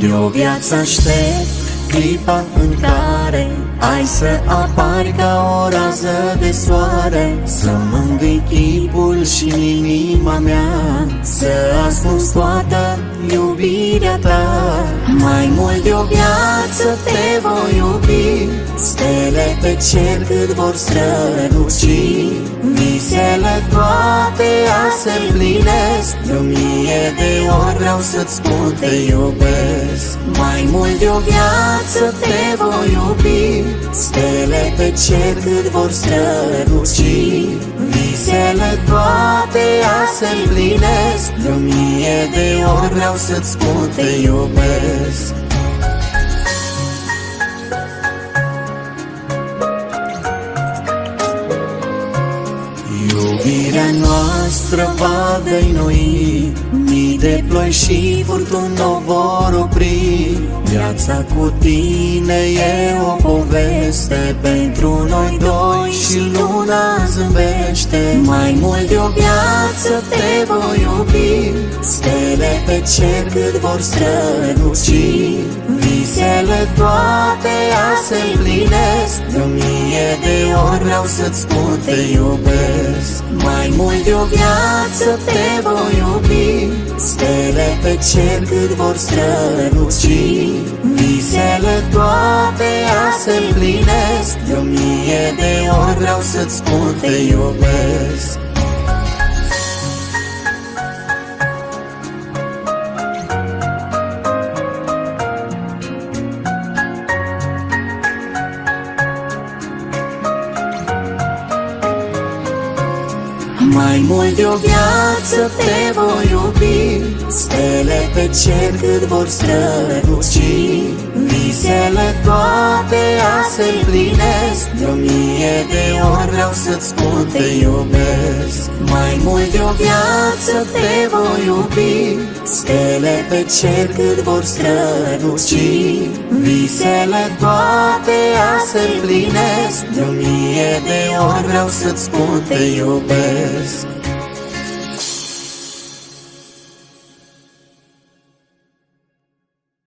De o viață aștept clipa în care ai să apari ca o rază de soare, să mângâi chipul și inima mea, să ascunzi toată iubirea ta. Mai mult de o viață te voi iubi, stele pe cer cât vor străluci, visele toate a se împlinesc, de 1000 de ori vreau să-ți spun te iubesc. Mai mult de o viață te voi iubi, stele pe cer cât vor străluci, visele toate a se împlinesc, de 1000 de ori vreau să-ți spun te iubesc. Iubirea noastră va dăinui, mii de ploi și furtuni o vor opri. Viața cu tine e o poveste pentru noi doi și luna zâmbește. Mai mult de o viață te voi iubi, stele pe cer cât vor străluci, visele toate a se împlinesc, de 1000 de ori vreau să-ți spun te iubesc. Mai mult de o viață te voi iubi, stele pe cer cât vor străluci, visele toate a se împlinesc, de 1000 de ori vreau să-ți spun te iubesc. Mai mult de o viață te voi iubi, stele pe cer cât vor străluci, visele toate a se împlinesc, de 1000 de ori vreau să-ți spun te iubesc. Mai mult de o viață te voi iubi, stele pe cer cât vor străluci, visele toate a se împlinesc, de 1000 de ori vreau să-ți spun te iubesc.